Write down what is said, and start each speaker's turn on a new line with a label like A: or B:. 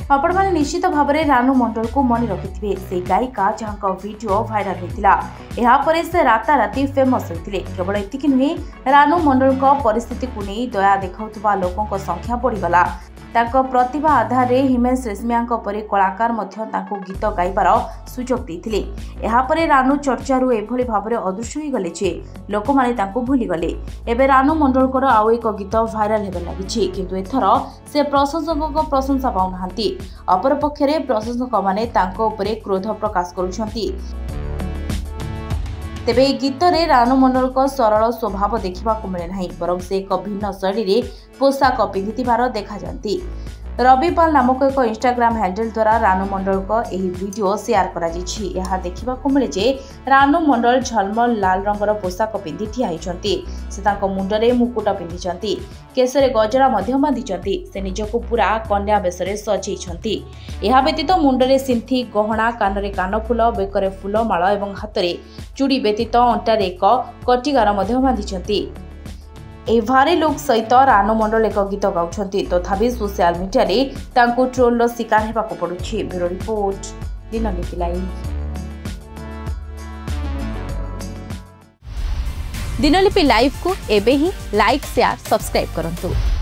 A: आपण मैंने निश्चित भाव में रानू मंडल को मन रखिथे। से गायिका जहां वीडियो भाइराल होता यापर से राताराति फेमस होते। केवल एतिक नुहे रानू मंडल परिस्थिति को नहीं दया देखा लोकों संख्या बढ़ीगला। प्रतिभा आधार में हिमेश रेशमिया परी कलाकार गीत गाइबार सुजोग देते। यापर रानू चर्चारू एभली भाव में अदृश्य हो गले जे लोक मैंने भूलीगले। एवं रानू मंडल आउ एक गीत भाइराल होगा लगी किंतु एथर से प्रशंसकों प्रशंसा पाऊना। अपरपक्षे प्रशंसक मैंने क्रोध प्रकाश करुछंती। तेबे गीत रे रानू मंडल सरल स्वभाव देखा मिले ना, बरं से एक भिन्न शैली पोशाक पिंधिथिबार देखा जाती। रविपाल नामक एक इंस्टाग्राम हैंडल द्वारा रानू मंडल यह वीडियो शेयर करा जायछि। यह देखा मिले जे रानू मंडल झलमल लाल रंगर पोशाक पिंधि ठिया होइछंती। से तांको मुंडरे मुकुट पिंधिछंती, केसरे गजरा मध्य बांधिछंती। से निजको पूरा कन्या बेशरे सजेइछंती। यह व्यतीत मुंडरे सिंथी गहना, कानरे कानफुल, बेकरे फुलमाଳ एवं हाथरे चूड़ी व्यतीत अंटारे एक कटिगार मध्य बांधिछंती। ए भारी लुक सहित रानू मंडल एक गीत गाउछंती, तथापि सोशल मीडिया रे तांको ट्रोल शिकार हेबाको पडुछि। Bureau report, Dinalipi live.
B: Dinalipi live को एबे ही लाइक, शेयर, सब्सक्राइब करंतु।